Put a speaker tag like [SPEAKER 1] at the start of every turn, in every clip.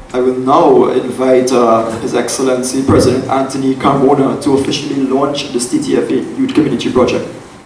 [SPEAKER 1] I will now invite His Excellency President Anthony Carmona to officially launch this TTFA Youth Community Project.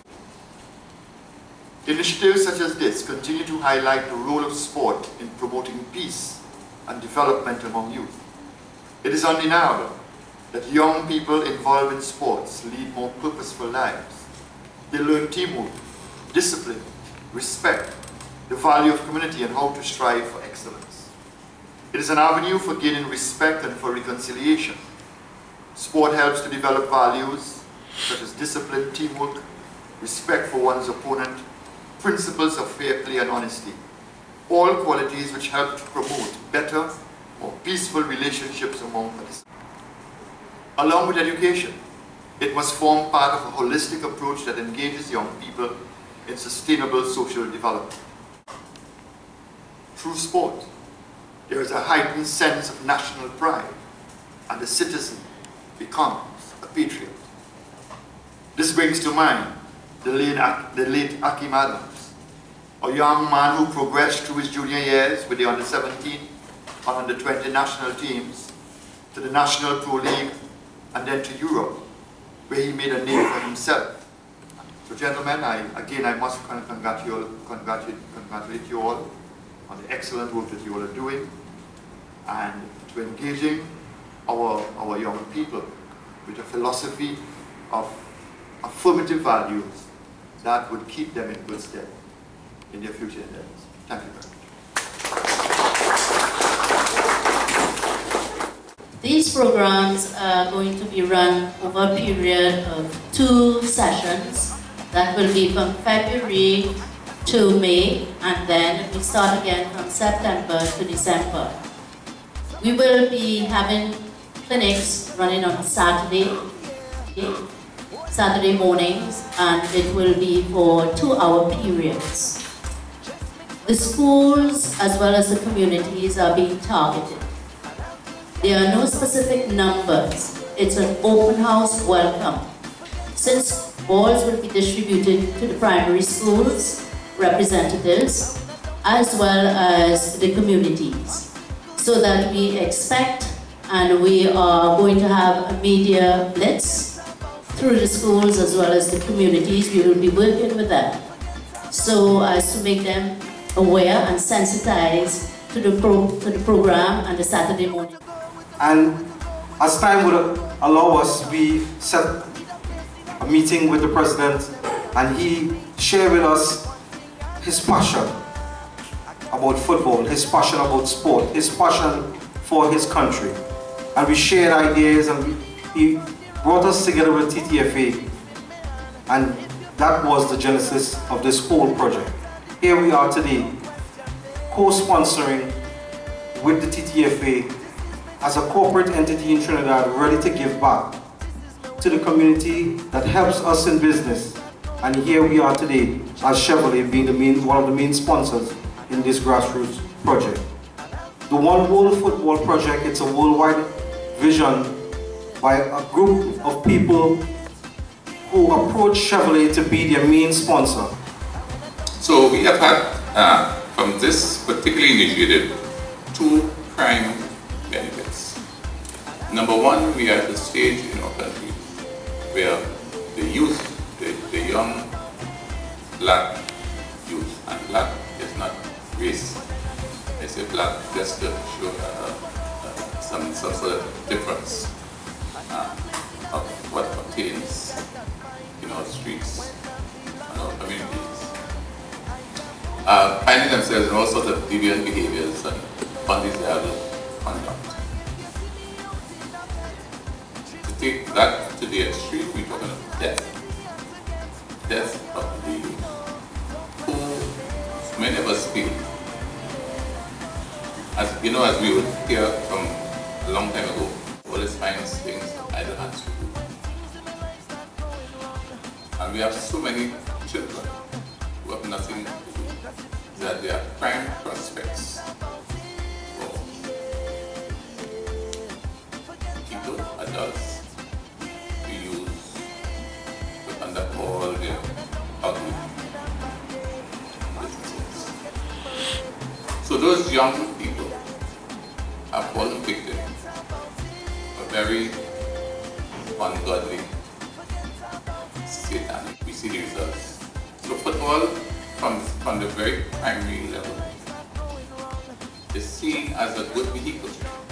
[SPEAKER 2] Initiatives such as this continue to highlight the role of sport in promoting peace and development among youth. It is undeniable that young people involved in sports lead more purposeful lives. They learn teamwork, discipline, respect, the value of community, and how to strive for excellence. It is an avenue for gaining respect and for reconciliation. Sport helps to develop values such as discipline, teamwork, respect for one's opponent, principles of fair play and honesty, all qualities which help to promote better, more peaceful relationships among participants. Along with education, it must form part of a holistic approach that engages young people in sustainable social development. Through sport, there is a heightened sense of national pride, and the citizen becomes a patriot. This brings to mind the late Akim Adams, a young man who progressed through his junior years with the under-17 and under-20 national teams to the National Pro League and then to Europe, where he made a name for himself. So gentlemen, I must congratulate you all on the excellent work that you all are doing and to engaging our young people with a philosophy of affirmative values that would keep them in good stead in their future endeavors. Thank you very much.
[SPEAKER 3] These programs are going to be run over a period of 2 sessions that will be from February to May, and then we start again from September to December. We will be having clinics running on Saturday mornings, and it will be for 2-hour periods. The schools as well as the communities are being targeted. There are no specific numbers. It's an open house welcome. Since balls will be distributed to the primary schools, representatives, as well as the communities, so that we expect and we are going to have a media blitz through the schools as well as the communities. We will be working with them so as to make them aware and sensitized to the program and the Saturday morning.
[SPEAKER 4] And as time would allow us, we set a meeting with the president, and he shared with us his passion about football, his passion about sport, his passion for his country. And we shared ideas, and he brought us together with TTFA, and that was the genesis of this whole project. Here we are today, co-sponsoring with the TTFA as a corporate entity in Trinidad, ready to give back to the community that helps us in business. And here we are today as Chevrolet being one of the main sponsors in this grassroots project. The One World Football Project, it's a worldwide vision by a group of people who approach Chevrolet to be their main sponsor.
[SPEAKER 5] So we have had, from this particular initiative, 2 prime benefits. Number one, we are at the stage in our country where the youth, the young black youth, and black is not race. I say black just to show some sort of difference of what pertains in our streets and our communities. Finding themselves in all sorts of deviant behaviors and undesirable conduct. To take that to the extreme, we're talking of death. Death of the youth, who many of us feel, as you know, as we would hear from a long time ago, always finds things idle hands to do. And we have so many children who have nothing to do, that they are prime prospects for people, adults, to use to conduct all their ugly businesses. So those young people have fallen victim of very ungodly, satanic. We see the results. So football, from the very primary level, is seen as a good vehicle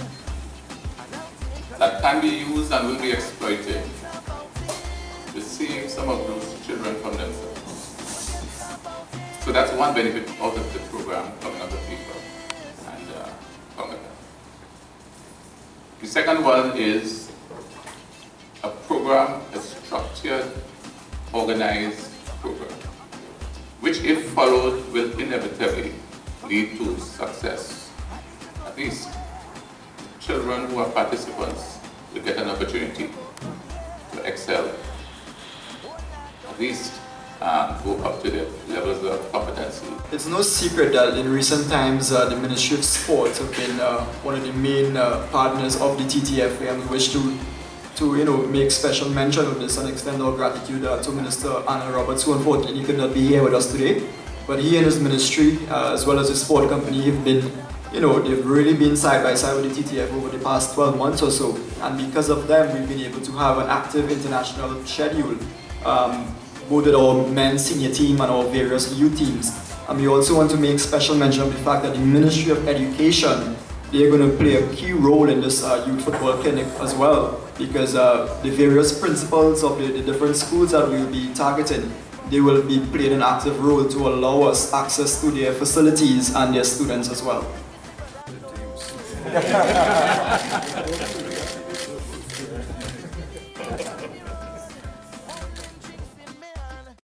[SPEAKER 5] that can be used and will be exploited to save some of those children from themselves. So that's one benefit out of the program coming out of FIFA and CONCACAF. The second one is a program, a structured, organized program, which if followed will inevitably lead to success. At least children who are participants will get an opportunity to excel, at least go up to the levels of competency.
[SPEAKER 1] It's no secret that in recent times the Ministry of Sports have been one of the main partners of the TTFA, and we wish to make special mention of this and extend our gratitude to Minister Arnold Roberts, who unfortunately could not be here with us today. But he and his ministry, as well as the sport company, have been, they've really been side by side with the TTF over the past 12 months or so. And because of them, we've been able to have an active international schedule, both with our men's senior team and our various youth teams. And we also want to make special mention of the fact that the Ministry of Education, they're going to play a key role in this youth football clinic as well, because the various principals of the different schools that we'll be targeting, they will be playing an active role to allow us access to their facilities and their students as well.